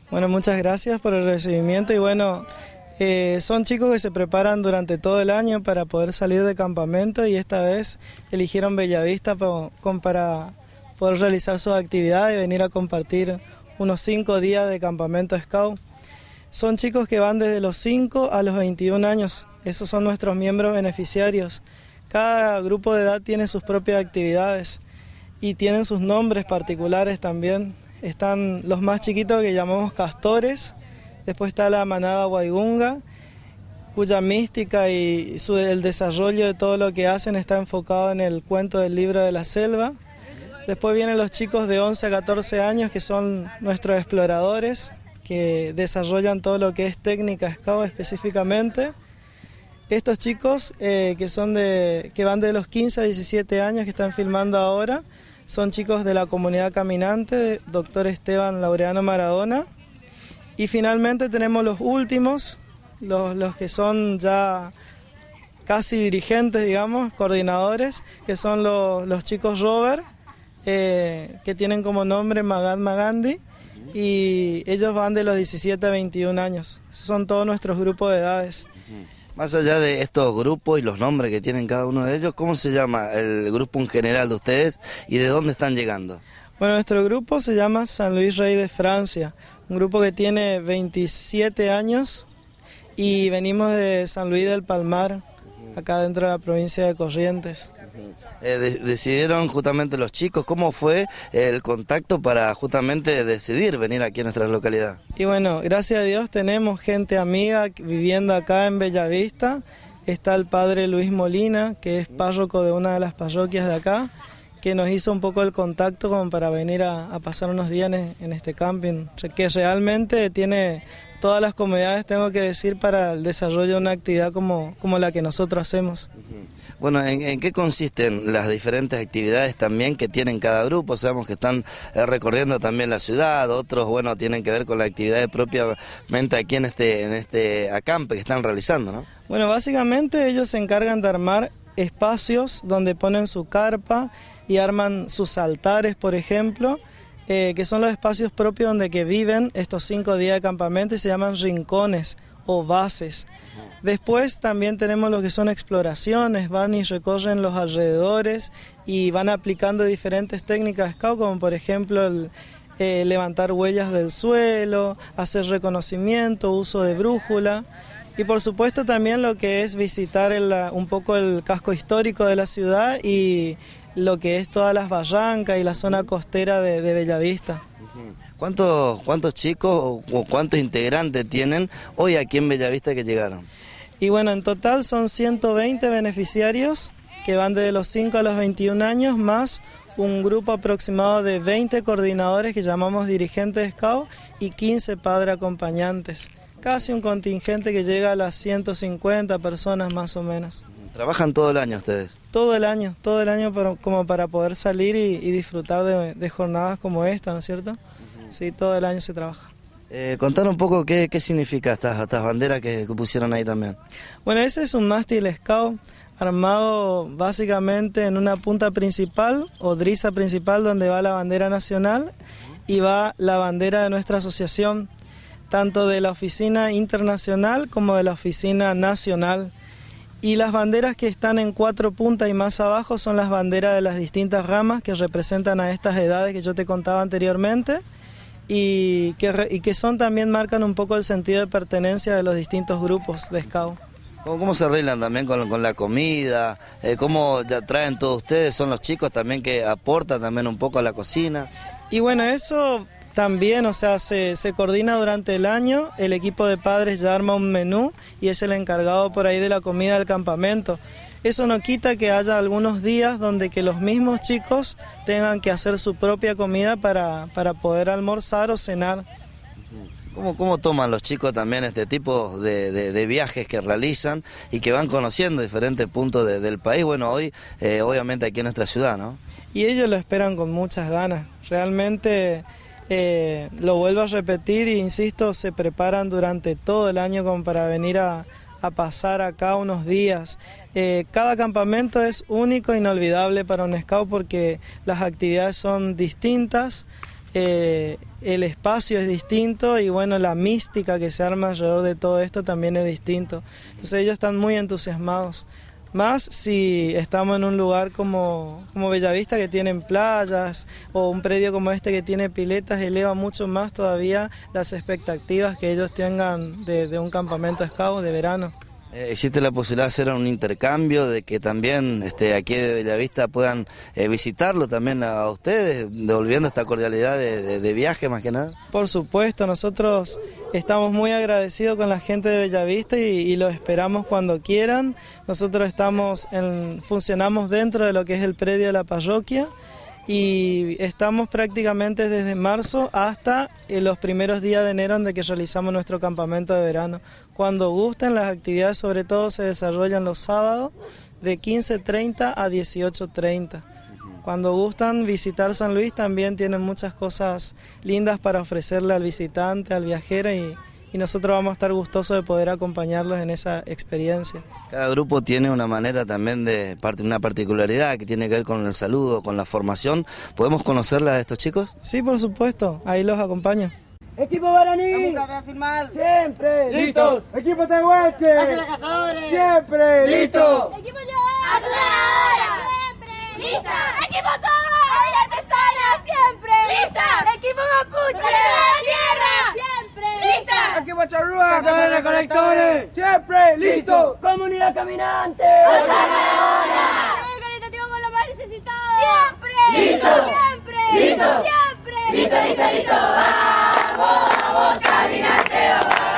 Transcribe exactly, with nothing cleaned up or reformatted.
Bueno, muchas gracias por el recibimiento y bueno, eh, son chicos que se preparan durante todo el año para poder salir de campamento y esta vez eligieron Bellavista para, para poder realizar sus actividades y venir a compartir unos cinco días de campamento Scout. Son chicos que van desde los cinco a los veintiún años, esos son nuestros miembros beneficiarios. Cada grupo de edad tiene sus propias actividades y tienen sus nombres particulares también. Están los más chiquitos que llamamos castores, después está la manada Waigunga, cuya mística y su, el desarrollo de todo lo que hacen está enfocado en el cuento del libro de la selva. Después vienen los chicos de once a catorce años que son nuestros exploradores, que desarrollan todo lo que es técnica Scout específicamente. Estos chicos eh, que, son de, que van de los quince a diecisiete años que están filmando ahora, son chicos de la comunidad caminante, doctor Esteban Laureano Maradona. Y finalmente tenemos los últimos, los, los que son ya casi dirigentes, digamos, coordinadores, que son los, los chicos Robert, eh, que tienen como nombre Mahatma Gandhi, y ellos van de los diecisiete a veintiún años. Son todos nuestros grupos de edades. Más allá de estos grupos y los nombres que tienen cada uno de ellos, ¿cómo se llama el grupo en general de ustedes y de dónde están llegando? Bueno, nuestro grupo se llama San Luis Rey de Francia, un grupo que tiene veintisiete años y venimos de San Luis del Palmar, acá dentro de la provincia de Corrientes. Eh, de, decidieron justamente los chicos, ¿cómo fue el contacto para justamente decidir venir aquí a nuestra localidad? Y bueno, gracias a Dios tenemos gente amiga viviendo acá en Bellavista. Está el padre Luis Molina, que es párroco de una de las parroquias de acá, que nos hizo un poco el contacto como para venir a, a pasar unos días en, en este camping, que realmente tiene todas las comodidades, tengo que decir, para el desarrollo de una actividad como, como la que nosotros hacemos. Bueno, ¿en, ¿en qué consisten las diferentes actividades también que tienen cada grupo? Sabemos que están eh, recorriendo también la ciudad, otros, bueno, tienen que ver con la actividad propiamente aquí en este, en este acampe que están realizando, ¿no? Bueno, básicamente ellos se encargan de armar espacios donde ponen su carpa y arman sus altares, por ejemplo, eh, que son los espacios propios donde que viven estos cinco días de campamento y se llaman rincones o bases. Después también tenemos lo que son exploraciones, van y recorren los alrededores y van aplicando diferentes técnicas Scout, como por ejemplo el, eh, levantar huellas del suelo, hacer reconocimiento, uso de brújula y por supuesto también lo que es visitar el, un poco el casco histórico de la ciudad y lo que es todas las barrancas y la zona costera de, de Bellavista. ¿Cuántos, cuántos chicos o cuántos integrantes tienen hoy aquí en Bellavista que llegaron? Y bueno, en total son ciento veinte beneficiarios que van desde los cinco a los veintiún años, más un grupo aproximado de veinte coordinadores que llamamos dirigentes Scout y quince padres acompañantes. Casi un contingente que llega a las ciento cincuenta personas más o menos. ¿Trabajan todo el año ustedes? Todo el año, todo el año para, como para poder salir y, y disfrutar de, de jornadas como esta, ¿no es cierto? Uh-huh. Sí, todo el año se trabaja. Eh, contar un poco qué, qué significa estas, estas banderas que, que pusieron ahí también. Bueno, ese es un mástil Scout armado básicamente en una punta principal o driza principal donde va la bandera nacional y va la bandera de nuestra asociación, tanto de la oficina internacional como de la oficina nacional. Y las banderas que están en cuatro puntas y más abajo son las banderas de las distintas ramas que representan a estas edades que yo te contaba anteriormente. Y que, y que son también marcan un poco el sentido de pertenencia de los distintos grupos de Scout. ¿Cómo, cómo se arreglan también con, con la comida? Eh, ¿Cómo ya traen todos ustedes? ¿Son los chicos también que aportan también un poco a la cocina? Y bueno, eso también, o sea, se, se coordina durante el año, el equipo de padres ya arma un menú y es el encargado por ahí de la comida del campamento. Eso no quita que haya algunos días donde que los mismos chicos tengan que hacer su propia comida para, para poder almorzar o cenar. ¿Cómo, cómo toman los chicos también este tipo de, de, de viajes que realizan y que van conociendo diferentes puntos de, del país? Bueno, hoy eh, obviamente aquí en nuestra ciudad, ¿no? Y ellos lo esperan con muchas ganas. Realmente, eh, lo vuelvo a repetir e insisto, se preparan durante todo el año como para venir a... a pasar acá unos días. Eh, cada campamento es único e inolvidable para un Scout porque las actividades son distintas, eh, el espacio es distinto y bueno, la mística que se arma alrededor de todo esto también es distinto. Entonces ellos están muy entusiasmados. Más si estamos en un lugar como, como Bellavista, que tienen playas, o un predio como este que tiene piletas, eleva mucho más todavía las expectativas que ellos tengan de, de un campamento scout de verano. Eh, ¿Existe la posibilidad de hacer un intercambio, de que también este, aquí de Bellavista puedan eh, visitarlo también a ustedes, devolviendo esta cordialidad de, de, de viaje más que nada? Por supuesto, nosotros estamos muy agradecidos con la gente de Bellavista y, y los esperamos cuando quieran. Nosotros estamos en, funcionamos dentro de lo que es el predio de la parroquia y estamos prácticamente desde marzo hasta los primeros días de enero donde que realizamos nuestro campamento de verano. Cuando gusten, las actividades sobre todo se desarrollan los sábados de quince treinta a dieciocho treinta. Cuando gustan visitar San Luis también tienen muchas cosas lindas para ofrecerle al visitante, al viajero y, y nosotros vamos a estar gustosos de poder acompañarlos en esa experiencia. Cada grupo tiene una manera también de, una particularidad que tiene que ver con el saludo, con la formación. ¿Podemos conocerla de estos chicos? Sí, por supuesto, ahí los acompaño. Equipo Guaraní, siempre listos. Equipo Tehuelche, siempre listos. Equipo Yoa, Atuladora, siempre lista. Equipo Toba, Villa Artesana, siempre lista. Equipo Mapuche, la Tierra, siempre lista. Equipo Charrúa, Cazadores Recolectores, siempre listos. Comunidad Caminante, Atuladora. El caritativo con los más necesitados, siempre listo. Siempre listo. Siempre listo, listo, listo. Vamos, vamos, caminante, vamos.